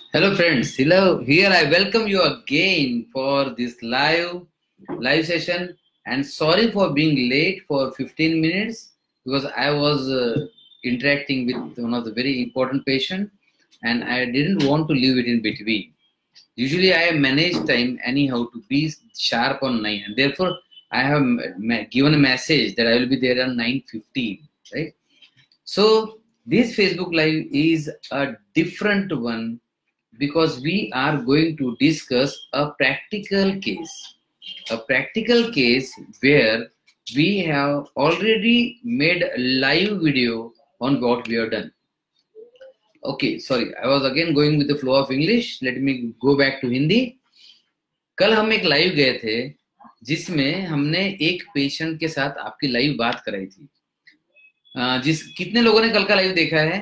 Hello friends, hello. Here I welcome you again for this live session, and sorry for being late for 15 minutes because I was interacting with one of the very important patient and I didn't want to leave it in between. Usually I manage time anyhow to be sharp on 9, and therefore I have given a message that I will be there on 9:15, right? So this Facebook Live is a different one because we are going to discuss a practical case where we have already made a live video on what we have done. Okay, sorry, I was again going with the flow of English. Let me go back to Hindi. कल हम एक live गए थे जिसमें हमने एक patient के साथ आपकी लाइव बात कराई थी. कितने लोगों ने कल का लाइव देखा है?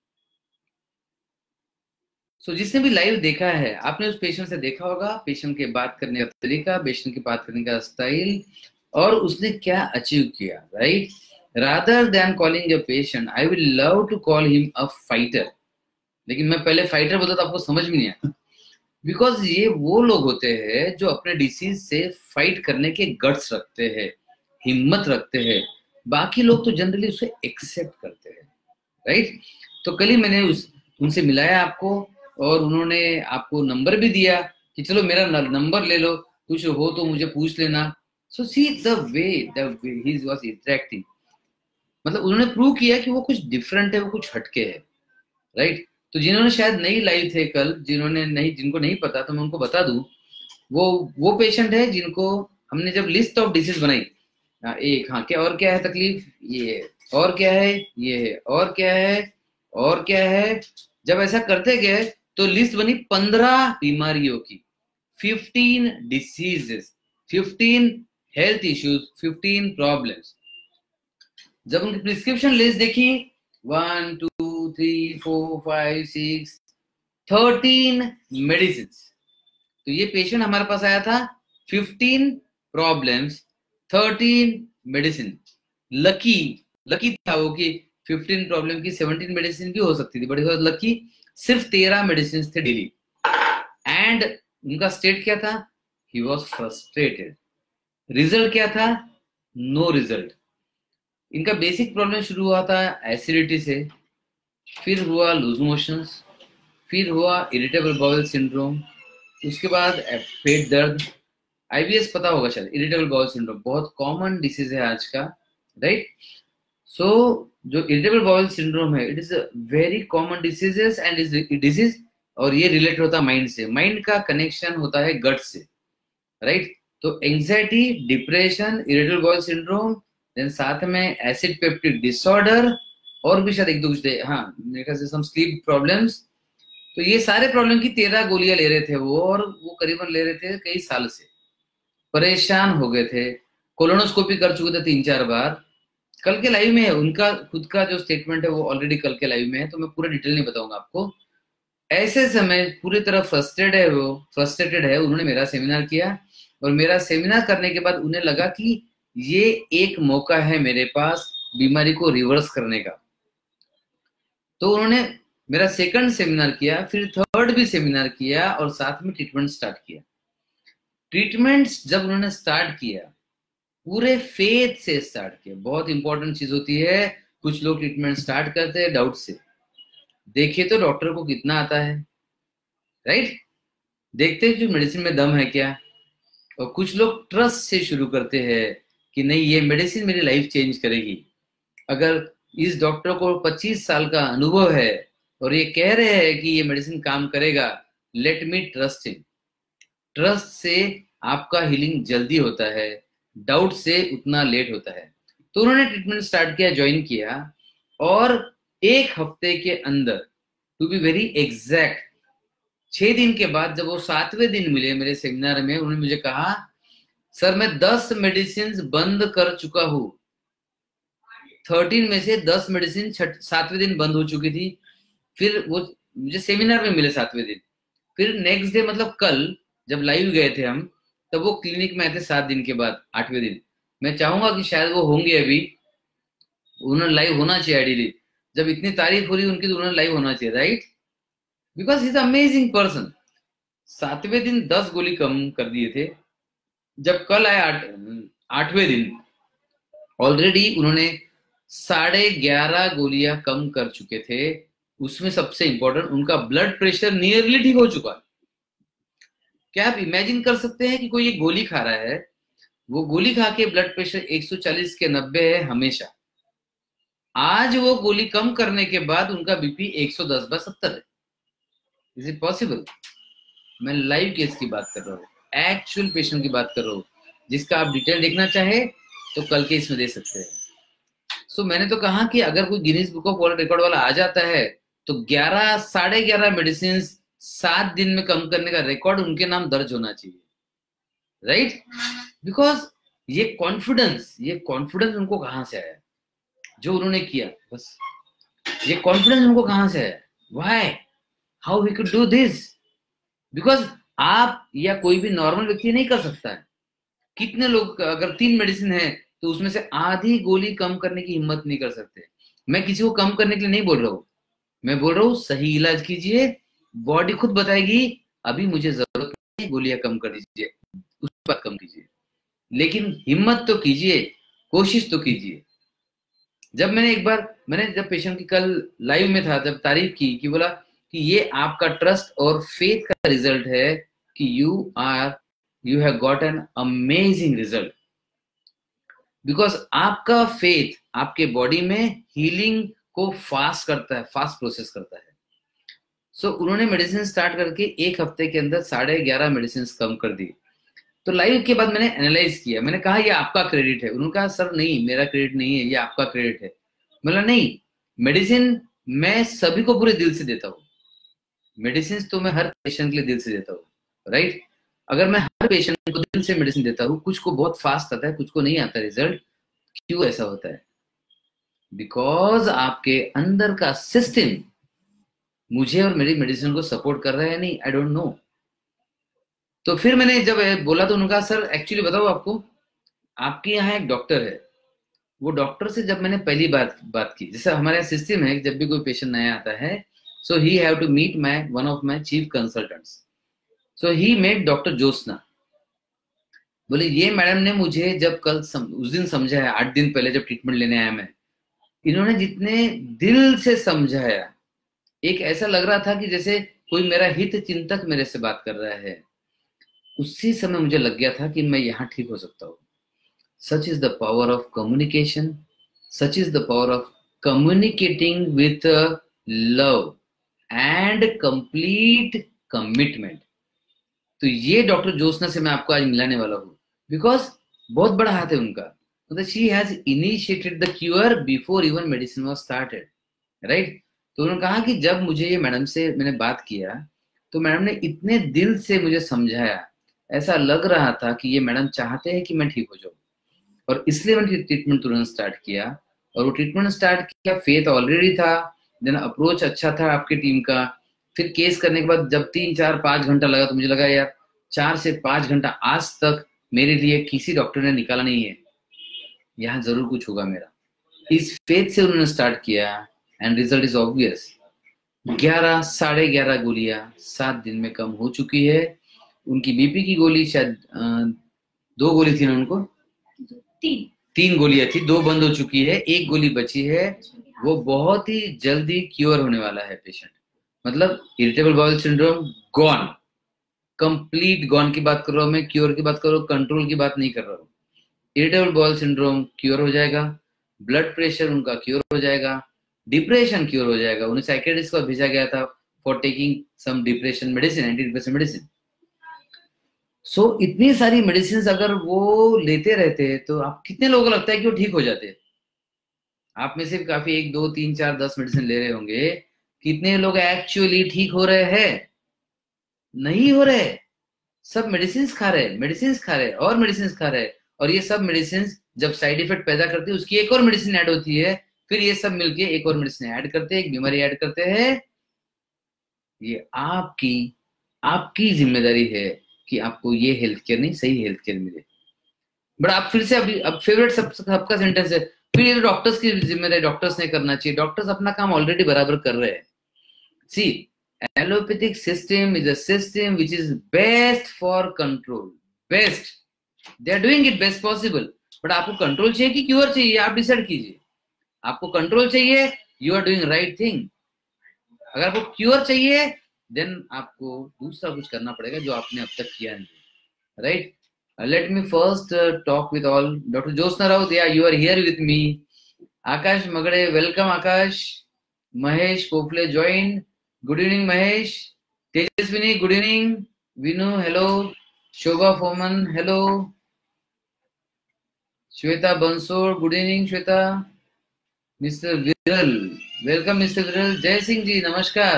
जिसने भी लाइव देखा है आपने उस पेशेंट से देखा होगा, पेशेंट के बात करने का तरीका, पेशेंट की बात करने का स्टाइल और उसने क्या अचीव किया, right? Rather than calling a patient I will love to call him a fighter. लेकिन मैं पहले फाइटर बोलता तो आपको समझ में नहीं आया, बिकॉज ये वो लोग होते हैं जो अपने डिसीज से फाइट करने के गट्स रखते हैं, हिम्मत रखते हैं. बाकी लोग तो जनरली उसे एक्सेप्ट करते हैं, राइट? तो कल ही मैंने उनसे मिलाया आपको और उन्होंने आपको नंबर भी दिया कि चलो मेरा नंबर ले लो, कुछ हो तो मुझे पूछ लेना. So see the way he was interacting, मतलब उन्होंने प्रूव किया कि वो कुछ डिफरेंट है, वो कुछ हटके है, राइट? तो जिन्होंने शायद नहीं लाइव थे कल, जिनको नहीं पता, तो मैं उनको बता दूं, वो पेशेंट है जिनको हमने जब लिस्ट ऑफ डिसीज बनाई, एक हाँ क्या और क्या है तकलीफ, ये है, और क्या है, ये है, और क्या है, और क्या है. जब ऐसा करते गए तो लिस्ट बनी 15 बीमारियों की, 15 डिसीजेस, 15 हेल्थ इश्यूज, 15 प्रॉब्लम्स. जब उनकी प्रिस्क्रिप्शन लिस्ट देखी 1 2 3 4 5 6 13 मेडिसिन. तो ये पेशेंट हमारे पास आया था 15 प्रॉब्लम्स, 13 मेडिसिन. लकी था वो कि 15 प्रॉब्लम की 17 मेडिसिन भी हो सकती थी, बट लकी सिर्फ 13 मेडिसिन थे डेली. एंड उनका स्टेट क्या था? He was frustrated. रिजल्ट क्या था? No result. इनका बेसिक प्रॉब्लम शुरू हुआ था एसिडिटी से, फिर हुआ लूज मोशंस, फिर हुआ इरिटेबल बाउल सिंड्रोम, उसके बाद पेट दर्द. आईबीएस पता होगा शायद, इरिटेबल बाउल सिंड्रोम बहुत कॉमन डिसीज है आज का, राइट? सो जो इरिटेबल बाउल सिंड्रोम है, it is a very common diseases and is disease, और ये रिलेट होता है माइंड से. माइंड का कनेक्शन होता है गट से, राइट? तो anxiety, depression, irritable bowel syndrome, then साथ में एसिड पेप्टिक डिसऑर्डर, और भी शायद एक दो कुछ थे, हाँ मेरे ख्याल से सम स्लीप प्रॉब्लम्स. तो ये सारे प्रॉब्लम की 13 गोलियां ले रहे थे वो, और वो करीबन ले रहे थे कई साल से. परेशान हो गए थे, कोलोनोस्कोपी कर चुके थे 3-4 बार. कल के लाइव में है उनका खुद का जो स्टेटमेंट है, वो ऑलरेडी कल के लाइव में है, तो मैं पूरा डिटेल नहीं बताऊंगा आपको. ऐसे समय पूरी तरह फ्रस्ट्रेटेड है. उन्होंने मेरा सेमिनार किया, और मेरा सेमिनार करने के बाद उन्हें लगा कि ये एक मौका है मेरे पास बीमारी को रिवर्स करने का. तो उन्होंने मेरा सेकंड सेमिनार किया, फिर थर्ड भी सेमिनार किया, और साथ में ट्रीटमेंट स्टार्ट किया. ट्रीटमेंट्स जब उन्होंने स्टार्ट किया, पूरे फेथ से स्टार्ट किया. बहुत इंपॉर्टेंट चीज होती है, कुछ लोग ट्रीटमेंट स्टार्ट करते हैं डाउट से. देखिए तो डॉक्टर को कितना आता है, राइट? देखते हैं जो मेडिसिन में दम है क्या. और कुछ लोग ट्रस्ट से शुरू करते हैं कि नहीं, ये मेडिसिन मेरी लाइफ चेंज करेगी. अगर इस डॉक्टर को 25 साल का अनुभव है और ये कह रहे हैं कि ये मेडिसिन काम करेगा, let me trust him. Trust से आपका हीलिंग जल्दी होता है, डाउट से उतना लेट होता है. तो उन्होंने ट्रीटमेंट स्टार्ट किया, ज्वाइन किया, और 1 हफ्ते के अंदर, टू बी वेरी एग्जैक्ट 6 दिन के बाद, जब वो 7वें दिन मिले मेरे सेमिनार में, उन्होंने मुझे कहा सर मैं 10 मेडिसिन बंद कर चुका हूं. 13 में से 10 मेडिसिन 7वें दिन बंद हो चुकी थी. फिर वो मुझे सेमिनार में मिले 7वें दिन. फिर नेक्स्ट डे, मतलब कल जब लाइव गए थे हम, तब वो क्लिनिक में आए थे 7 दिन के बाद, 8वें दिन. मैं चाहूंगा कि शायद वो होंगे अभी, उन्होंने लाइव होना चाहिए आइडियली. जब इतनी तारीफ हो रही उनकी, तो उन्होंने लाइव होना चाहिए, right? Because is amazing person. 7वें दिन 10 गोली कम कर दिए थे। जब कल आए 8वें दिन ऑलरेडी उन्होंने 11.5 गोलियां कम कर चुके थे। उसमें सबसे इंपॉर्टेंट उनका ब्लड प्रेशर नियरली ठीक हो चुका। क्या आप इमेजिन कर सकते हैं कि कोई ये गोली खा रहा है, वो गोली खा के ब्लड प्रेशर 140 के 90 है हमेशा, आज वो गोली कम करने के बाद उनका बीपी 110/70 है। Is it possible? मैं लाइव केस की बात कर रहा हूँ, एक्चुअल पेशेंट की बात कर रहा हूँ, जिसका आप डिटेल देखना चाहे तो कल के इसमें दे सकते हैं। सो मैंने तो कहा कि अगर कोई Guinness book of world record वाला आ जाता है तो 11-11.5 मेडिसिन 7 दिन में कम करने का रिकॉर्ड उनके नाम दर्ज होना चाहिए, राइट? बिकॉज ये कॉन्फिडेंस उनको कहां से आया जो उन्होंने किया? बस ये कॉन्फिडेंस उनको कहां से आया? Why? How we could do this? Because आप या कोई भी नॉर्मल व्यक्ति नहीं कर सकता है। कितने लोग अगर 3 मेडिसिन है तो उसमें से आधी गोली कम करने की हिम्मत नहीं कर सकते। मैं किसी को कम करने के लिए नहीं बोल रहा हूं, मैं बोल रहा हूं सही इलाज कीजिए, बॉडी खुद बताएगी अभी मुझे जरूरत नहीं, गोलियां कम कर दीजिए, उस पर कम कीजिए, लेकिन हिम्मत तो कीजिए, कोशिश तो कीजिए। जब मैंने जब पेशेंट की कल लाइव में था, जब तारीफ की कि बोला कि ये आपका ट्रस्ट और फेथ का रिजल्ट है कि you have got an amazing result, because आपका फेथ आपके बॉडी में हीलिंग को फास्ट करता है, फास्ट प्रोसेस करता है। सो उन्होंने मेडिसिन स्टार्ट करके 1 हफ्ते के अंदर 11.5 मेडिसिन कम कर दी। तो लाइव के बाद मैंने एनालाइज किया, मैंने कहा ये आपका क्रेडिट है। उन्होंने कहा सर नहीं, मेरा क्रेडिट नहीं है, ये आपका क्रेडिट है। बोला नहीं, मेडिसिन मैं सभी को पूरे दिल से देता हूँ, मेडिसिन तो मैं हर पेशेंट के लिए दिल से देता हूँ, राइट? अगर मैं हर पेशेंट को दिल से मेडिसिन देता हूँ, कुछ को बहुत फास्ट आता है, कुछ को नहीं आता रिजल्ट। क्यों ऐसा होता है? बिकॉज आपके अंदर का सिस्टम मुझे और मेरी मेडिसिन को सपोर्ट कर रहा है नहीं, आई डोंट नो। तो फिर मैंने जब बोला तो उन्होंने कहा सर एक्चुअली बताओ आपको, आपके यहाँ एक डॉक्टर है, वो डॉक्टर से जब मैंने पहली बात की, जैसे हमारे यहाँ सिस्टम है जब भी कोई पेशेंट नया आता है, so he have to meet one of my chief consultants. So he met doctor Jyotsna. बोले ये मैडम ने मुझे जब उस दिन समझाया, 8 दिन पहले जब ट्रीटमेंट लेने आया मैं, इन्होंने जितने दिल से समझाया, एक ऐसा लग रहा था कि जैसे कोई मेरा हित चिंतक मेरे से बात कर रहा है। उसी समय मुझे लग गया था कि मैं यहाँ ठीक हो सकता हूँ। Such is the power of communication, such is the power of communicating with love and complete commitment. तो ये डॉक्टर ज्योत्सना से मैं आपको आज मिलाने वाला हूँ, बिकॉज बहुत बड़ा हाथ है उनका। मतलब she has initiated the cure before even medicine was started, right? तो उन्होंने कहा कि जब मुझे ये मैडम से मैंने बात किया तो मैडम ने इतने दिल से मुझे समझाया, ऐसा लग रहा था कि ये मैडम चाहते हैं कि मैं ठीक हो जाऊं, और इसलिए मैंने ट्रीटमेंट तुरंत स्टार्ट किया। और वो ट्रीटमेंट स्टार्ट किया, फेथ ऑलरेडी था, देन अप्रोच अच्छा था आपकी टीम का। फिर केस करने के बाद जब 3-4-5 घंटा लगा तो मुझे लगा यार 4 से 5 घंटा आज तक मेरे लिए किसी डॉक्टर ने निकाला नहीं है, यहाँ जरूर कुछ होगा मेरा। इस फेथ से उन्होंने स्टार्ट किया एंड रिजल्ट इज ऑब्वियस। 11-11.5 गोलियां 7 दिन में कम हो चुकी है। उनकी बीपी की गोली शायद 2 गोली थी ना उनको, 3 गोलियां थी, 2 बंद हो चुकी है, 1 गोली बची है। वो बहुत ही जल्दी क्योर होने वाला है पेशेंट। मतलब irritable bowel syndrome gone, complete gone की बात कर रहा हूं मैं, क्योर की बात कर रहा हूं, कंट्रोल की बात नहीं कर रहा हूं। इरिटेबल बाउल सिंड्रोम क्योर हो जाएगा, ब्लड प्रेशर उनका क्योर हो जाएगा, डिप्रेशन क्योर हो जाएगा। उन्हें साइकेट्रिस्ट को भेजा गया था for taking some depression medicine, anti depression medicine. So इतनी सारी मेडिसिन अगर वो लेते रहते तो आप कितने लोगों को लगता है कि वो ठीक हो जाते? आप में से काफी 1, 2, 3, 4, 10 मेडिसिन ले रहे होंगे, कितने लोग एक्चुअली ठीक हो रहे हैं? नहीं हो रहे। सब मेडिसिन खा रहे और मेडिसिन खा रहे, और ये सब मेडिसिन जब साइड इफेक्ट पैदा करती है उसकी एक और मेडिसिन ऐड होती है, फिर ये सब मिलके एक और मेडिसिन ऐड करते हैं, एक बीमारी ऐड करते हैं। ये आपकी जिम्मेदारी है कि आपको ये हेल्थ केयर नहीं, सही हेल्थ केयर मिले। बट आप फिर से अब फेवरेट सबका सेंटेंस है, फिर ये डॉक्टर्स की जिम्मेदारी, डॉक्टर्स ने करना चाहिए। डॉक्टर्स अपना काम ऑलरेडी बराबर कर रहे हैं। See Allopathic system is a system which is best for control. Best. They are doing it best possible. But आपको कंट्रोल चाहिए कि क्योर चाहिए, आप डिसाइड कीजिए. आपको कंट्रोल चाहिए, you are doing right thing. अगर आपको क्योर चाहिए, देन आपको दूसरा कुछ करना पड़ेगा जो आपने अब तक किया नहीं. Right? Let me first talk with all. Dr. Josna Rao, yeah, you are here with me. Akash Magade, welcome Akash. Mahesh Pofle joined. Good evening Mahesh. Tejaswini, good evening. Vinu, hello. Shobha Foman, hello. Shweta Bansor, good evening Shweta. Mr. Viral, welcome Mr. Viral. Jai Singh ji, namaskar.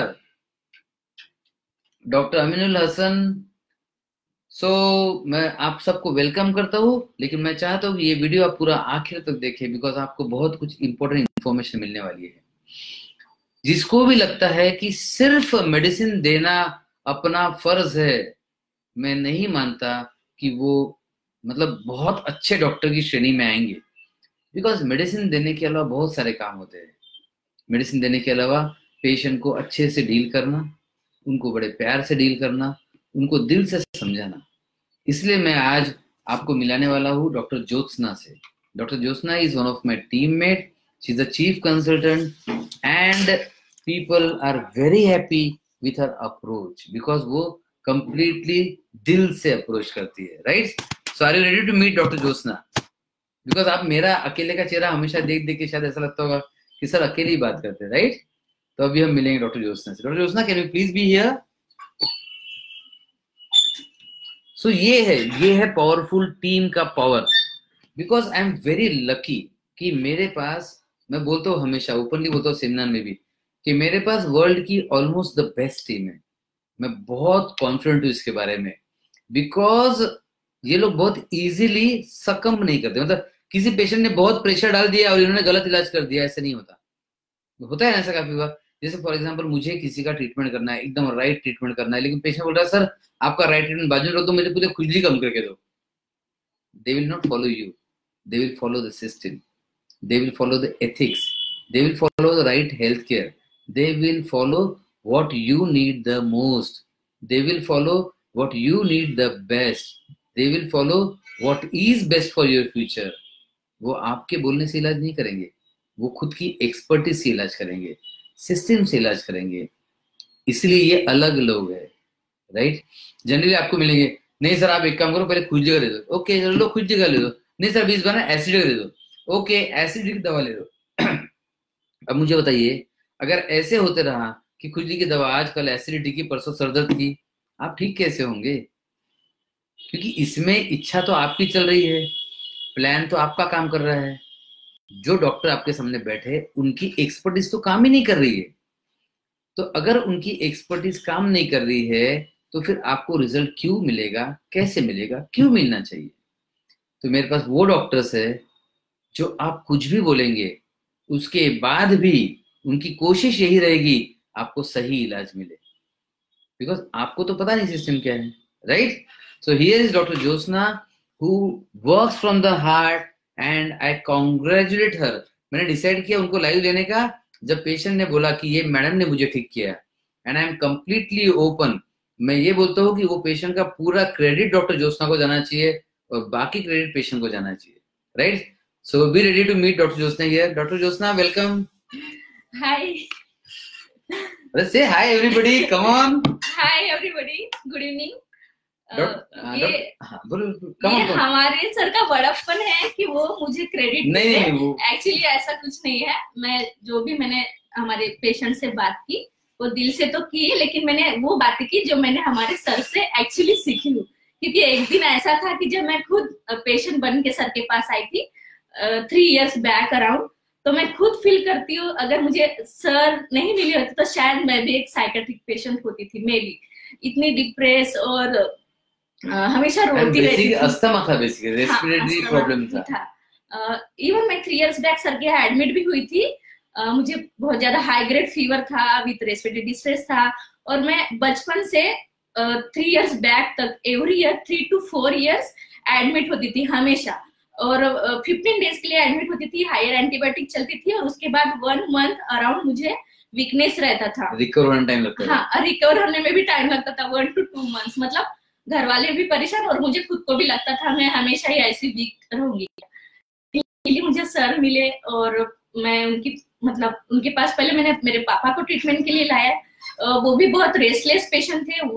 Dr. Aminul Hassan. मैं आप सबको welcome करता हूँ, लेकिन मैं चाहता हूँ कि ये वीडियो आप पूरा आखिर तक देखें, बिकॉज आपको बहुत कुछ इंपॉर्टेंट इंफॉर्मेशन मिलने वाली है. जिसको भी लगता है कि सिर्फ मेडिसिन देना अपना फर्ज है, मैं नहीं मानता कि वो मतलब बहुत अच्छे डॉक्टर की श्रेणी में आएंगे. बिकॉज मेडिसिन देने के अलावा बहुत सारे काम होते हैं. मेडिसिन देने के अलावा पेशेंट को अच्छे से डील करना, उनको बड़े प्यार से डील करना, उनको दिल से समझाना. इसलिए मैं आज आपको मिलाने वाला हूँ डॉक्टर ज्योत्सना से. Doctor Jyotsna is one of my teammate. She is the chief consultant and people are very happy with her approach, because वो कंप्लीटली दिल से अप्रोच करती है. Right? So are you ready to meet doctor Jyotsna? Because आप मेरा अकेले का चेहरा हमेशा देख देख के शायद ऐसा लगता होगा कि सर अकेले ही बात करते हैं. राइट? तो अभी हम मिलेंगे डॉक्टर ज्योत्सना से. Doctor Jyotsna, can you please be here? So ये है पावरफुल टीम का power. Because I am very lucky कि मेरे पास, मैं बोलता हूँ हमेशा, ओपनली बोलता हूँ सेमिनार में भी, कि मेरे पास वर्ल्ड की ऑलमोस्ट द बेस्ट टीम है. मैं बहुत कॉन्फिडेंट हूँ इसके बारे में, बिकॉज ये लोग बहुत इजीली सकम नहीं करते. मतलब किसी पेशेंट ने बहुत प्रेशर डाल दिया और इन्होंने गलत इलाज कर दिया, ऐसा नहीं होता. होता है ऐसा काफी बार. जैसे फॉर एग्जांपल मुझे किसी का ट्रीटमेंट करना है, एकदम राइट ट्रीटमेंट करना है, लेकिन पेशेंट बोल रहा है सर आपका राइट ट्रीटमेंट बाजू में रख दो, मुझे पूरे खुजली कम करके दो. They will not follow you, they will follow the system, they will follow the ethics, they will follow the right health care, they will follow what you need the most, they will follow what you need the best, they will follow what is best for your future. वो आपके बोलने से इलाज नहीं करेंगे, वो खुद की एक्सपर्टीज से इलाज करेंगे, सिस्टम से इलाज करेंगे. इसलिए ये अलग लोग हैं. राइट? जनरली आपको मिलेंगे, नहीं सर आप एक काम करो, पहले खुजली का दे दो. ओके चलो खुजली का ले दो. नहीं सर 20 बार एसिड का दे दो. ओके एसिड की दवा ले दो. अब मुझे बताइए, अगर ऐसे होते रहा कि खुजली की दवा आज कल एसिडिटी की, परसों सरदर्द की, आप ठीक कैसे होंगे? क्योंकि इसमें इच्छा तो आपकी चल रही है, प्लान तो आपका काम कर रहा है. जो डॉक्टर आपके सामने बैठे उनकी एक्सपर्टीज तो काम ही नहीं कर रही है. तो अगर उनकी एक्सपर्टीज काम नहीं कर रही है तो फिर आपको रिजल्ट क्यों मिलेगा, कैसे मिलेगा, क्यों मिलना चाहिए? तो मेरे पास वो डॉक्टर्स है जो आप कुछ भी बोलेंगे उसके बाद भी उनकी कोशिश यही रहेगी आपको सही इलाज मिले, बिकॉज आपको तो पता नहीं सिस्टम क्या है. Right? So here is doctor Jyotsna who works from the heart and I congratulate her. मैंने डिसाइड किया उनको लाइव लेने का जब पेशेंट ने बोला कि ये मैडम ने मुझे ठीक किया, and I am completely open. मैं ये बोलता हूँ कि वो पेशेंट का पूरा क्रेडिट डॉक्टर ज्योत्सना को जाना चाहिए और बाकी क्रेडिट पेशेंट को जाना चाहिए. Right? So be ready to meet doctor Jyotsna here. Doctor Jyotsna, welcome. Hi. Say hi everybody, come on. Hi everybody, good evening. ये हमारे सर का बड़प्पन है कि वो मुझे क्रेडिट नहीं, एक्चुअली ऐसा कुछ नहीं है. मैं जो भी मैंने हमारे पेशेंट से बात की वो दिल से तो की, लेकिन मैंने वो बातें की जो मैंने हमारे सर से एक्चुअली सीखी हूँ. क्योंकि एक दिन ऐसा था कि जब मैं खुद पेशेंट बन के सर के पास आई थी 3 years बैक अराउंड, तो मैं खुद फील करती हूँ अगर मुझे सर नहीं मिली होती तो शायद मैं भी एक साइकेट्रिक पेशेंट होती थी. मैं भी इतनी डिप्रेस और हमेशा रोती रहती थी. अस्थमा था बेसिकली, रेस्पिरेटरी प्रॉब्लम था. इवन मैं 3 years बैक सर के यहाँ एडमिट भी हुई थी. मुझे बहुत ज्यादा हाई ग्रेड फीवर था विथ रेस्पिरेटरी डिस्ट्रेस था, और मैं बचपन से 3 years बैक तक every year 3 to 4 years admit होती थी हमेशा. और 15 days के लिए एडमिट होती थी, हायर एंटीबायोटिक चलती थी, और उसके बाद 1 month अराउंड मुझे वीकनेस रहता था, रिकवर होने टाइम लगता था। हाँ, रिकवर होने में भी टाइम लगता था, 1 to 2 months। मतलब घर वाले भी परेशान और मुझे खुद को भी लगता था मैं हमेशा ही ऐसी वीक रहूंगी। इसलिए मुझे सर मिले और मैं उनके पास पहले मैंने मेरे पापा को ट्रीटमेंट के लिए लाया। वो भी बहुत रेस्टलेस पेशेंट थे,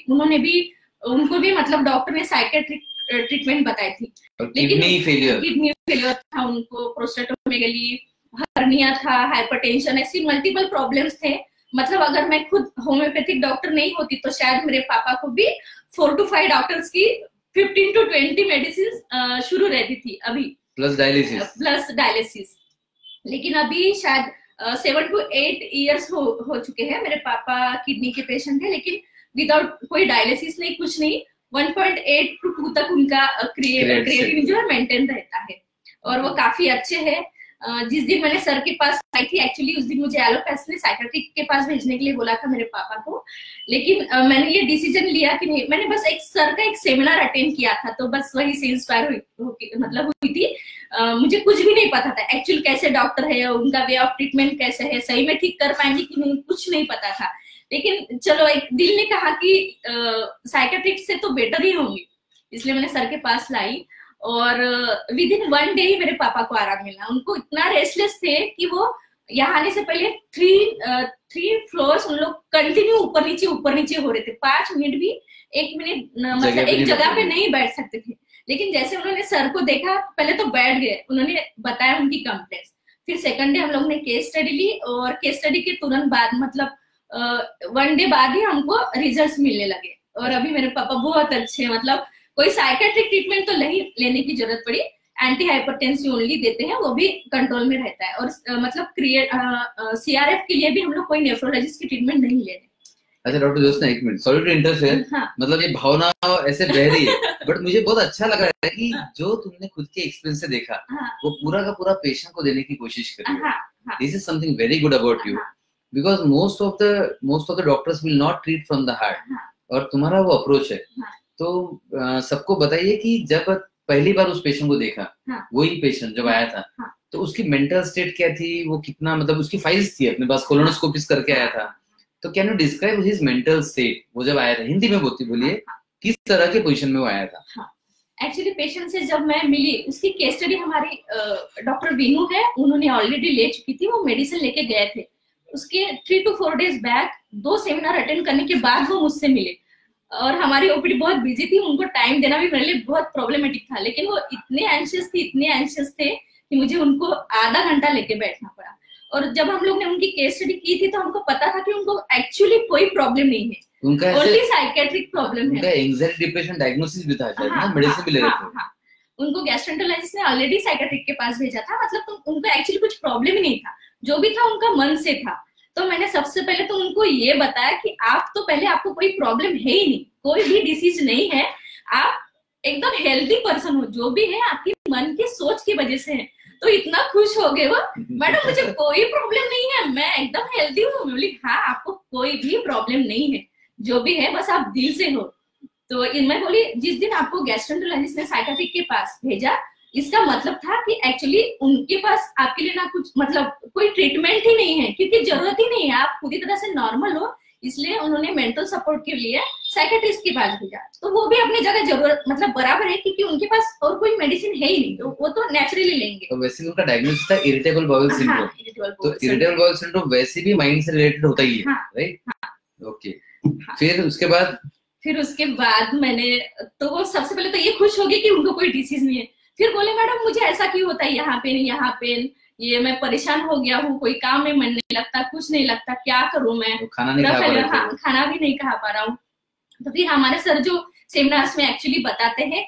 उनको भी मतलब डॉक्टर ने साइकेट्रिक ट्रीटमेंट बताई थी, लेकिन किडनी फेलियर था उनको, प्रोस्टेटोमेगाली, हर्निया था, हाइपरटेंशन, ऐसी मल्टीपल प्रॉब्लम्स थे। मतलब अगर मैं खुद होम्योपैथिक डॉक्टर नहीं होती तो शायद मेरे पापा को भी 4 to 5 डॉक्टर्स की 15 to 20 मेडिसिन शुरू रहती थी अभी, प्लस डायलिसिस। लेकिन अभी शायद 7 to 8 years हो चुके हैं। मेरे पापा किडनी के पेशेंट है, लेकिन विदाउट कोई डायलिसिस नहीं, कुछ नहीं, 1.8 to 2 तक उनका क्रिएटिनिन जो है मेंटेन रहता है और वो काफी अच्छे है। जिस दिन मैंने सर के पास आई थी, एक्चुअली उस दिन मुझे एलोपैथ ने साइकेट्रिक के पास भेजने के लिए बोला था मेरे पापा को, लेकिन मैंने ये डिसीजन लिया कि नहीं, मैंने बस सर का एक सेमिनार अटेंड किया था, तो बस वही से इंस्पायर हुई थी। मुझे कुछ भी नहीं पता था एक्चुअल कैसे डॉक्टर है, उनका वे ऑफ ट्रीटमेंट कैसे है, सही में ठीक कर पाएंगे कि नहीं, कुछ नहीं पता था। लेकिन चलो एक दिल ने कहा कि साइकेट्रिक से तो बेटर ही होंगे, इसलिए मैंने सर के पास लाई और विद इन 1 day ही मेरे पापा को आराम मिला। उनको इतना रेस्टलेस थे कि वो यहाँ आने से पहले 3 फ्लोर्स उन लोग कंटिन्यू ऊपर नीचे हो रहे थे। 5 मिनट भी 1 मिनट मतलब एक जगह पे नहीं बैठ सकते थे। लेकिन जैसे उन्होंने सर को देखा, पहले तो बैठ गए, उन्होंने बताया उनकी कंप्लेंट्स, फिर सेकंड डे हम लोग ने केस स्टडी ली और केस स्टडी के तुरंत बाद मतलब 1 day बाद ही हमको रिजल्ट्स मिलने लगे और अभी मेरे पापा बहुत अच्छे हैं। मतलब कोई साइकेट्रिक ट्रीटमेंट तो नहीं लेने की जरूरत पड़ी, एंटी हाइपरटेंसिव ओनली देते हैं, वो भी कंट्रोल में रहता है। और मतलब सीआरएफ के लिए भी हम लोग कोई नेफ्रोलॉजिस्ट की ट्रीटमेंट नहीं ले रहे। अच्छा डॉक्टर दोस्त, एक मिनट, सॉरी टू इंटरफेयर, मतलब ये भावना ऐसे बह रही है बट मुझे बहुत अच्छा लग रहा है कि जो तुमने खुद के एक्सपीरियंस से देखा वो पूरा का पूरा पेशेंट को देने की कोशिश करी। This is something very good about you, because most of the doctors will not treat from the heart, और तुम्हारा वो अप्रोच है। तो सबको बताइए कि जब पहली बार उस पेशेंट को देखा, वही पेशेंट जब आया था, तो उसकी मेंटल स्टेट क्या थी, वो कितना मतलब उसकी फाइल्स थी अपने पास, कोलोनोस्कोपिस करके आया था, तो can you describe his mental state? वो जब आया था, हिंदी में बोलिए, किस तरह के पोजीशन में वो आया था? एक्चुअली पेशेंट से जब मैं मिली, उसकी केस स्टडी हमारी डॉक्टर वीनू है, उन्होंने ऑलरेडी ले चुकी थी, वो मेडिसिन लेके गए थे। उसके 3 to 4 days back 2 seminar attend करने के बाद वो मुझसे मिले और हमारी ओपीडी बहुत बिजी थी, उनको टाइम देना भी मेरे लिए बहुत प्रॉब्लमेटिक था। लेकिन वो इतने एंशियस थे कि मुझे उनको आधा घंटा लेके बैठना पड़ा। और जब हम लोग ने उनकी केस स्टडी की थी तो हमको पता था कि उनको एक्चुअली कोई प्रॉब्लम नहीं है, उनका ओनली साइकेट्रिक प्रॉब्लम है। एंजाइटी डिप्रेशन डायग्नोसिस भी था, मेडिसिन भी ले रहे थे। उनको गैस्ट्रोएंटरोलॉजिस्ट ने ऑलरेडी साइकेट्रिक के पास भेजा था, मतलब उनको एक्चुअली कुछ प्रॉब्लम ही नहीं था, जो भी था उनका मन से था। तो मैंने सबसे पहले तो उनको ये बताया कि आप तो पहले आपको कोई प्रॉब्लम है ही नहीं, कोई भी डिसीज नहीं है, आप एकदम हेल्दी पर्सन हो, जो भी है आपकी मन की सोच की वजह से है। तो इतना खुश हो गए वो, मैडम मुझे कोई प्रॉब्लम नहीं है, मैं एकदम हेल्दी हूँ। मैं बोली हाँ, आपको कोई भी प्रॉब्लम नहीं है, जो भी है बस आप दिल से हो। तो मैं बोली जिस दिन आपको गैस्ट्रोएंटरोलॉजिस्ट ने साइकेट्रिक के पास भेजा, इसका मतलब था कि एक्चुअली उनके पास आपके लिए ना कुछ मतलब कोई ट्रीटमेंट ही नहीं है, क्योंकि जरूरत ही नहीं है, आप पूरी तरह से नॉर्मल हो, इसलिए उन्होंने मेंटल सपोर्ट के लिए साइकेट्रिस्ट के पास भेजा। तो वो भी अपनी जगह जरूरत मतलब बराबर है, क्योंकि उनके पास और कोई मेडिसिन है ही नहीं, तो वो तो नेचुरली लेंगे। तो वैसे उनका डायग्नोसिस था इरिटेबल बाउल सिंड्रोम। तो इरिटेबल बाउल सिंड्रोम वैसे भी माइंड से रिलेटेड होता ही है, राइट? ओके। फिर उसके बाद मैंने तो वो सबसे पहले तो ये खुश हो गई कि उनको कोई डिसीज नहीं है। फिर बोले मैडम मुझे ऐसा क्यों होता है, यहाँ पे ये मैं परेशान हो गया हूँ, कोई काम में मन नहीं लगता, कुछ नहीं लगता, क्या करूँ मैं, खाना भी नहीं खा पा रहा हूँ। तो फिर हमारे सर जो सेमिनार्स में एक्चुअली बताते हैं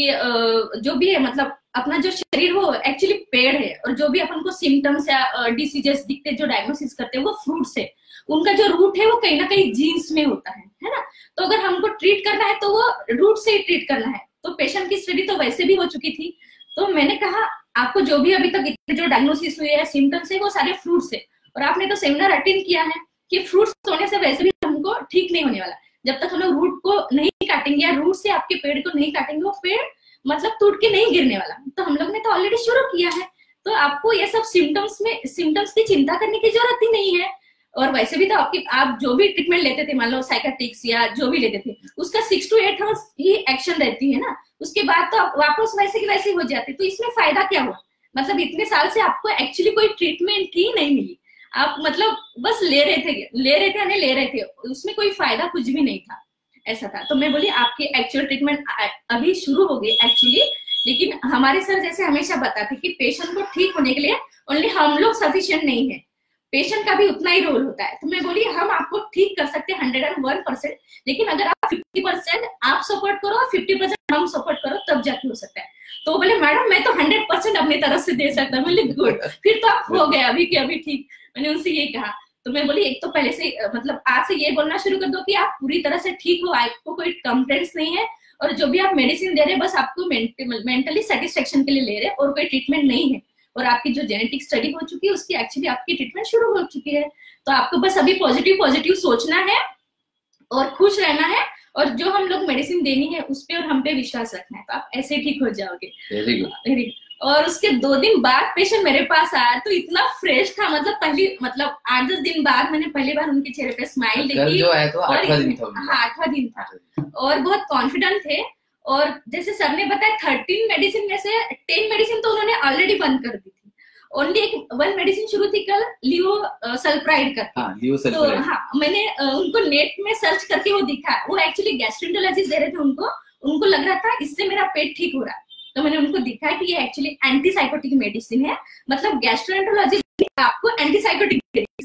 कि जो भी है मतलब अपना जो शरीर हो एक्चुअली पेड़ है, और जो भी अपन को सिम्टम्स या डिसीजेस दिखते जो डायग्नोसिस करते हैं वो फ्रूट्स है, उनका जो रूट है वो कहीं ना कहीं जीन्स में होता है ना। तो अगर हमको ट्रीट करना है तो वो रूट से ही ट्रीट करना है। तो पेशेंट की स्टडी तो वैसे भी हो चुकी थी, तो मैंने कहा आपको जो भी अभी तक इतने जो डायग्नोसिस हुए है, सिम्टम्स है, वो सारे फ्रूट्स है, और आपने तो सेमिनार अटेंड किया है कि फ्रूट्स होने से वैसे भी हमको ठीक नहीं होने वाला। जब तक हम लोग रूट को नहीं काटेंगे या रूट से आपके पेड़ को नहीं काटेंगे, वो पेड़ मतलब टूट के नहीं गिरने वाला। तो हम लोग ने तो ऑलरेडी शुरू किया है, तो आपको ये सब सिम्टम्स की चिंता करने की जरूरत ही नहीं है। और वैसे भी तो आप जो भी ट्रीटमेंट लेते थे, मान लो साइकाट्रिक्स या जो भी लेते थे, उसका 6 to 8 आवर्स ही एक्शन रहती है ना, उसके बाद तो आप वापस वैसे की वैसे हो जाते। तो इसमें फायदा क्या हुआ? मतलब इतने साल से आपको एक्चुअली कोई ट्रीटमेंट ही नहीं मिली, आप मतलब बस ले रहे थे, उसमें कोई फायदा कुछ भी नहीं था, ऐसा था। तो मैं बोली आपकी एक्चुअल ट्रीटमेंट अभी शुरू हो गई एक्चुअली, लेकिन हमारे सर जैसे हमेशा बताते कि पेशेंट को ठीक होने के लिए ओनली हम लोग सफिशिएंट नहीं है, पेशेंट का भी उतना ही रोल होता है। तो मैं बोली हम आपको ठीक कर सकते हैं 101%, लेकिन अगर आप 50% आप सपोर्ट करो और 50% हम सपोर्ट करो तब जाके हो सकता है। तो बोले मैडम मैं तो 100% अपनी तरफ से दे सकता हूँ। बोले गुड, फिर तो आप हो गए अभी के अभी ठीक। मैंने उनसे ये कहा। तो मैं बोली एक तो पहले से मतलब आज से ये बोलना शुरू कर दो कि आप पूरी तरह से ठीक हो, आपको कोई कंप्लेंट्स नहीं है, और जो भी आप मेडिसिन दे रहे हैं बस आपको मेंटली सेटिस्फेक्शन के लिए ले रहे हैं और कोई ट्रीटमेंट नहीं है, और आपकी जो जेनेटिक स्टडी हो चुकी है उसकी एक्चुअली आपकी ट्रीटमेंट शुरू हो चुकी है। तो आपको बस अभी पॉजिटिव सोचना है और खुश रहना है, और जो हम लोग मेडिसिन देनी है उस पे और हम पे विश्वास रखना है, तो आप ऐसे ठीक हो जाओगे। Very good. और उसके 2 दिन बाद पेशेंट मेरे पास आया तो इतना फ्रेश था, मतलब 8-10 दिन बाद मैंने पहली बार उनके चेहरे पे स्माइल देखी। जो आया तो 8वां दिन था। हाँ 8वां दिन था, और बहुत कॉन्फिडेंट थे। और जैसे सर ने बताया 13 मेडिसिन में से 10 मेडिसिन तो उन्होंने ऑलरेडी बंद कर दी थी, ओनली एक 1 मेडिसिन शुरू थी कल, लियो सल्प्राइड करके। तो हाँ मैंने उनको नेट में सर्च करके वो दिखा, वो एक्चुअली गैस्ट्रोएंटरोलॉजिस्ट दे रहे थे उनको लग रहा था इससे मेरा पेट ठीक हो रहा है। तो मैंने उनको दिखाया कि ये एक्चुअली एंटीसाइकोटिक मेडिसिन है, मतलब गैस्ट्रोएंटरोलॉजिस्ट आपको एंटीसाइकोटिक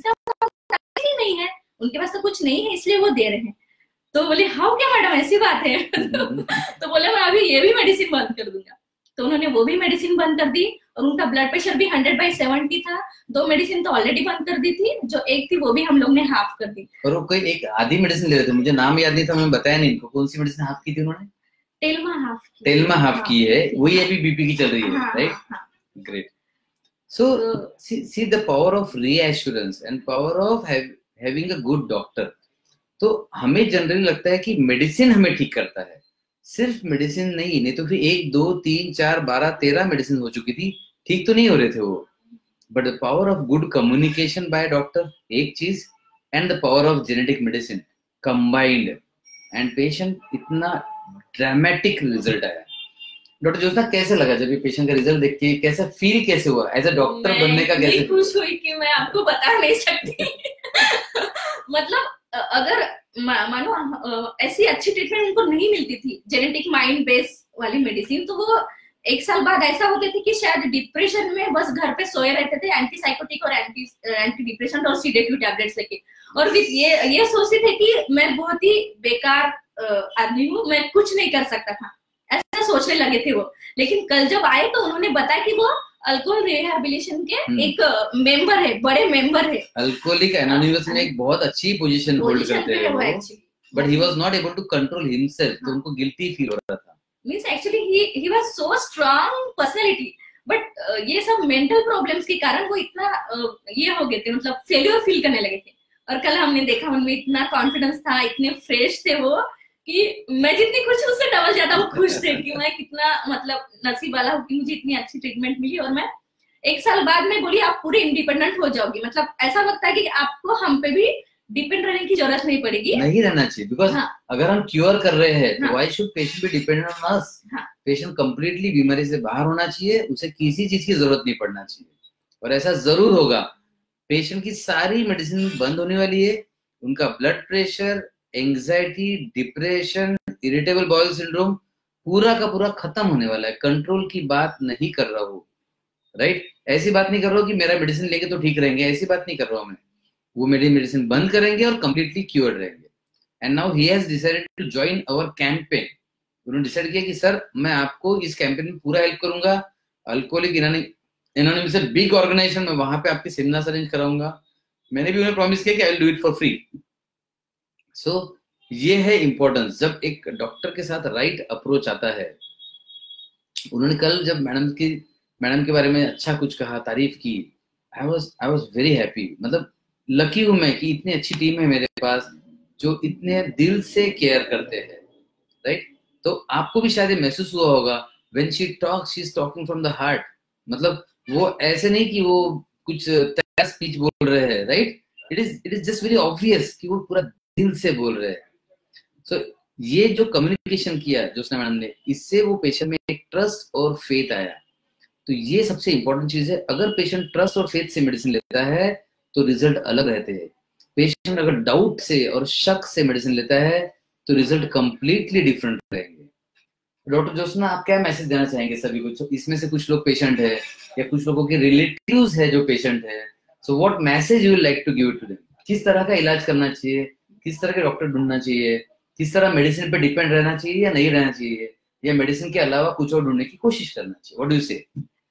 ही नहीं है, उनके पास तो कुछ नहीं है इसलिए वो दे रहे हैं। तो बोले हाँ क्या मैडम ऐसी बात है? तो बोले मैं अभी ये भी मेडिसिन बंद कर दूंगा। तो उन्होंने वो भी मेडिसिन बंद कर दी, और उनका ब्लड प्रेशर भी 100/70 था। 2 मेडिसिन तो ऑलरेडी बंद कर दी थी, जो एक थी वो भी हम लोग ने हाफ कर दी। और वो कोई एक आधी मेडिसिन ले रहे थे, मुझे नाम याद नहीं था, मैंने बताया नहीं इनको। कौन सी मेडिसिन हाफ की थी उन्होंने? टेल्मा हाफ की है, वही अभी बीपी की चल रही है, right? Great. So see the power of reassurance and power of having a good doctor. तो हमें जनरली लगता है कि मेडिसिन हमें ठीक करता है, सिर्फ मेडिसिन नहीं तो फिर 1 2 3 4 12 13 मेडिसिन हो चुकी थी, ठीक तो नहीं हो रहे थे वो। But the power of good communication by doctor एक चीज, and the power of genetic medicine combined, and patient इतना ड्रामेटिक रिजल्ट आया। डॉक्टर ज्योत्सना कैसे लगा जब ये पेशेंट का रिजल्ट देख के, कैसा फील कैसे हुआ एज अ डॉक्टर बनने का? कैसे खुश हुई कि मैं आपको बता नहीं सकती। मतलब अगर मानो ऐसी अच्छी ट्रीटमेंट उनको नहीं मिलती थी जेनेटिक माइंड बेस वाली मेडिसिन, तो वो 1 साल बाद ऐसा होते थे कि शायद डिप्रेशन में बस घर पे सोए रहते थे, एंटीसाइकोटिक और एंटी डिप्रेशन और सीडेटिव टैबलेट्स लेके, और फिर ये सोचते थे कि मैं बहुत ही बेकार आदमी हूँ, मैं कुछ नहीं कर सकता था, ऐसा सोचने लगे थे वो। लेकिन कल जब आए तो उन्होंने बताया कि वो अल्कोहल रिहैबिलिटेशन के एक मेंबर है, बड़े मेंबर है। अल्कोहलिक एनोनिमस में एक बहुत अच्छी पोजीशन होल्ड करते हैं वो, but he was not able to control himself, तो उनको गिल्टी फील हो रहा था। Means actually he was so strong personality, but ये सब मेंटल प्रॉब्लम्स के कारण वो इतना ये हो गए थे, मतलब फेलियर फील करने लगे थे। और कल हमने देखा उनमें इतना कॉन्फिडेंस था, इतने फ्रेश थे वो, कि मैं जितनी खुश हूँ उससे डबल ज्यादा वो खुश थे कि मैं कितना मतलब नसीब वाला हूँ कि मुझे इतनी अच्छी ट्रीटमेंट मिली। और मैं 1 साल बाद में बोली आप पूरे इंडिपेंडेंट हो जाओगी, मतलब ऐसा लगता है कि आपको हम पे भी डिपेंड रहने की जरूरत नहीं पड़ेगी, नहीं रहना चाहिए। बिकॉज अगर हम क्योर कर रहे हैं तो why should patient be dependent on us? Patient completely बीमारी से बाहर होना चाहिए, उसे किसी चीज की जरूरत नहीं पड़ना चाहिए। और ऐसा जरूर होगा, पेशेंट की सारी मेडिसिन बंद होने वाली है, उनका blood pressure, anxiety, depression, irritable bowel syndrome पूरा का पूरा खत्म होने वाला है। कंट्रोल की बात नहीं कर रहा हूँ, राइट? ऐसी बात नहीं कर रहा हूँ कि मेरा मेडिसिन लेके तो ठीक रहेंगे, ऐसी बात नहीं कर रहा हूँ मैं। वो मेरी मेडिसिन बंद करेंगे और कंप्लीटली क्योर्ड रहेंगे। And now he has decided to join our campaign. उन्होंने डिसाइड किया कि सर मैं आपको इस कैंपेन में पूरा हेल्प करूंगा। अल्कोहलिक एनोनिमस से बिग ऑर्गेनाइजेशन में, वहां पे आपके सेमिनार्स अरेंज कराऊंगा। मैंने भी उन्हें प्रॉमिस किया कि I will do it for free. So ये है इंपॉर्टेंस, जब एक डॉक्टर के साथ राइट अप्रोच आता है। उन्होंने कल जब मैडम के बारे में अच्छा कुछ कहा, तारीफ की, आई वाज वेरी हैप्पी। मतलब लकी हूं मैं कि इतनी अच्छी टीम है मेरे पास जो इतने दिल से केयर करते हैं, राइट? तो आपको भी शायद महसूस हुआ होगा, when she talks she is talking from the heart. मतलब वो ऐसे नहीं कि वो कुछ तैयार स्पीच बोल रहे हैं, right? It is just very obvious कि वो पूरा दिल से बोल रहे हैं। सो ये जो कम्युनिकेशन किया ज्योत्सना मैडम ने, इससे वो पेशेंट में एक ट्रस्ट और फेथ आया। तो ये सबसे इंपॉर्टेंट चीज है। अगर पेशेंट ट्रस्ट और फेथ से मेडिसिन लेता है तो रिजल्ट अलग रहते हैं। पेशेंट अगर डाउट से और शक से मेडिसिन लेता है तो रिजल्ट कंप्लीटली डिफरेंट रहेंगे। डॉक्टर ज्योत्सना, आप क्या मैसेज देना चाहेंगे सभी को? इसमें से कुछ लोग पेशेंट है या कुछ लोगों के रिलेटिव्स है जो पेशेंट है, so what message you will like to give to them? किस तरह का इलाज करना चाहिए, किस तरह के डॉक्टर ढूंढना चाहिए, किस तरह मेडिसिन पे डिपेंड रहना चाहिए या नहीं रहना चाहिए, या मेडिसिन के अलावा कुछ और ढूंढने की कोशिश करना चाहिए? व्हाट डू यू से?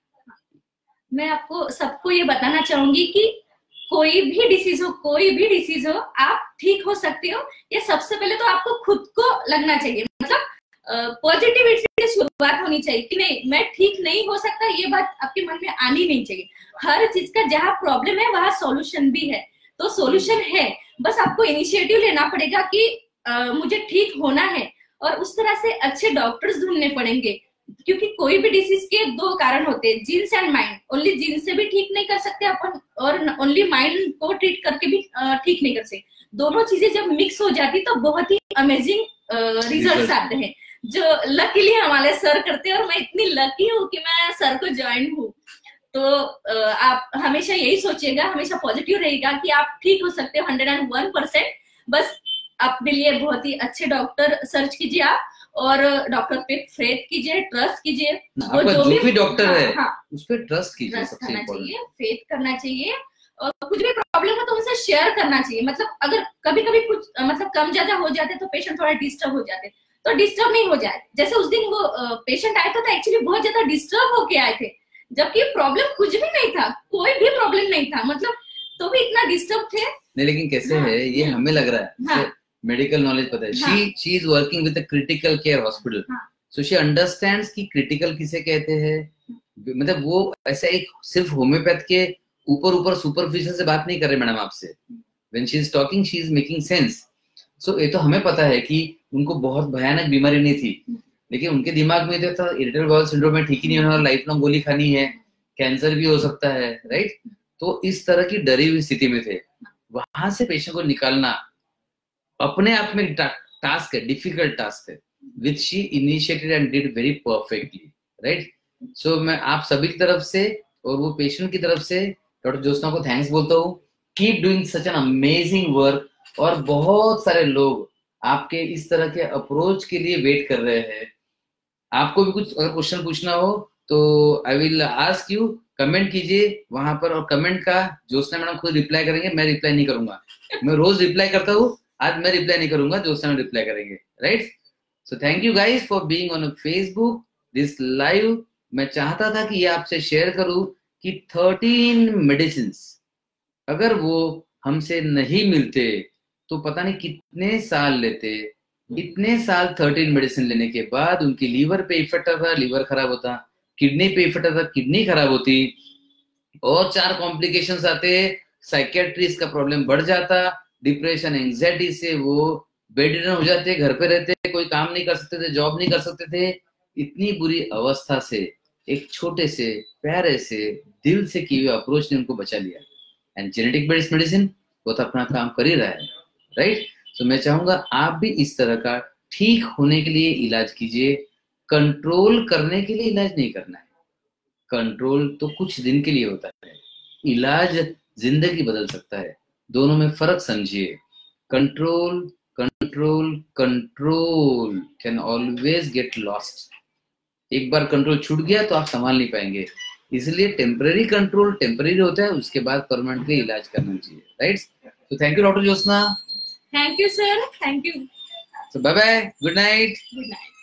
मैं आपको सबको ये बताना चाहूंगी कि कोई भी डिसीज हो आप ठीक हो सकते हो। ये सबसे पहले तो आपको खुद को लगना चाहिए, मतलब पॉजिटिविटी से शुरुआत होनी चाहिए कि नहीं मैं ठीक नहीं हो सकता, ये बात आपके मन में आनी नहीं चाहिए। हर चीज का जहाँ प्रॉब्लम है वहां सॉल्यूशन भी है, तो सॉल्यूशन है, बस आपको इनिशिएटिव लेना पड़ेगा कि मुझे ठीक होना है, और उस तरह से अच्छे डॉक्टर्स ढूंढने पड़ेंगे। क्योंकि कोई भी डिसीज के दो कारण होते हैं, genes and mind. Only genes से भी ठीक नहीं कर सकते अपन, और ओनली माइंड को ट्रीट करके भी ठीक नहीं कर सकते। दोनों चीजें जब मिक्स हो जाती तो बहुत ही अमेजिंग रिजल्ट्स आते हैं, जो लकीली हमारे सर करते हैं। और मैं इतनी लकी हूँ कि मैं सर को ज्वाइन हूँ। तो आप हमेशा यही सोचिएगा, हमेशा पॉजिटिव रहेगा कि आप ठीक हो सकते हो 101%। बस अपने लिए बहुत ही अच्छे डॉक्टर सर्च कीजिए आप, और डॉक्टर पे फेथ कीजिए, ट्रस्ट कीजिए। वो जो भी डॉक्टर है उस पे ट्रस्ट कीजिए, ट्रस्ट करना चाहिए, फेथ करना चाहिए, और कुछ भी प्रॉब्लम है तो उनसे शेयर करना चाहिए। मतलब अगर कभी कभी कुछ मतलब कम ज्यादा हो जाते तो पेशेंट थोड़ा डिस्टर्ब हो जाते, तो डिस्टर्ब नहीं हो जाए। जैसे उस दिन वो पेशेंट आया था तो एक्चुअली बहुत ज्यादा डिस्टर्ब होके आए थे, जबकि प्रॉब्लम कुछ भी नहीं था, कोई भी प्रॉब्लम नहीं था, मतलब तो भी इतना डिस्टर्ब थे। नहीं, लेकिन कैसे है ये हमें लग रहा है, मेडिकल नॉलेज पता है। She is working with a critical care hospital, so she understands कि क्रिटिकल किसे कहते हैं। मतलब वो ऐसा एक सिर्फ होम्योपैथ के ऊपर सुपरफिशियल से बात नहीं कर रहे मैडम आपसे। When she is talking she is making sense. So ये तो हमें पता है कि उनको बहुत भयानक बीमारी नहीं थी, लेकिन उनके दिमाग में तो इरिटेबल बाउल सिंड्रोम में ठीक ही नहीं होना, लाइफ लॉन्ग गोली खानी है, कैंसर भी हो सकता है, राइट? तो इस तरह की डरी हुई स्थिति में थे। वहां से पेशेंट को निकालना अपने आप में टास्क है, डिफिकल्ट टास्क है, which she initiated and did very perfectly, right? So मैं आप सभी की तरफ से और वो पेशेंट की तरफ से डॉक्टर ज्योत्सना को थैंक्स बोलता हूँ। Keep doing such an amazing work. और बहुत सारे लोग आपके इस तरह के अप्रोच के लिए वेट कर रहे हैं। आपको भी कुछ अगर क्वेश्चन पूछना हो तो I will ask you, comment कीजिए वहां पर, और कमेंट का ज्योत्सना मैडम खुद रिप्लाई करेंगे, मैं रिप्लाई नहीं करूंगा। मैं रोज रिप्लाई करता हूँ, आज मैं रिप्लाई नहीं करूंगा, ज्योत्सना मैडम रिप्लाई करेंगे, right? So thank you guys for being on Facebook this live. मैं चाहता था कि ये आपसे शेयर करूं कि 13 मेडिसिन अगर वो हमसे नहीं मिलते तो पता नहीं कितने साल लेते। इतने साल 13 मेडिसिन लेने के बाद उनकी लीवर पे इफेक्ट आता, लीवर खराब होता, किडनी पे इफेक्ट आता, किडनी खराब होती, और 4 कॉम्प्लिकेशंस आते, साइकेट्रिस्ट का प्रॉब्लम बढ़ जाता, डिप्रेशन एंजाइटी से वो बेड रिडन हो जाते, घर पे रहते, कोई काम नहीं कर सकते थे, जॉब नहीं कर सकते थे। इतनी बुरी अवस्था से एक छोटे से प्यारे से दिल से किए हुए अप्रोच ने उनको बचा लिया। एंड जेनेटिक बेस्ड मेडिसिन वो तो अपना काम कर ही रहा है, राइट? तो मैं चाहूंगा आप भी इस तरह का ठीक होने के लिए इलाज कीजिए। कंट्रोल करने के लिए इलाज नहीं करना है, कंट्रोल तो कुछ दिन के लिए होता है, इलाज जिंदगी बदल सकता है। दोनों में फर्क समझिए। Control control control can always get lost. एक बार कंट्रोल छूट गया तो आप संभाल नहीं पाएंगे, इसलिए टेम्पररी कंट्रोल टेम्पररी होता है, उसके बाद परमानेंटली इलाज करना चाहिए, राइट? तो thank you doctor Jyotsna. Thank you sir, thank you. So bye bye, good night. Good night.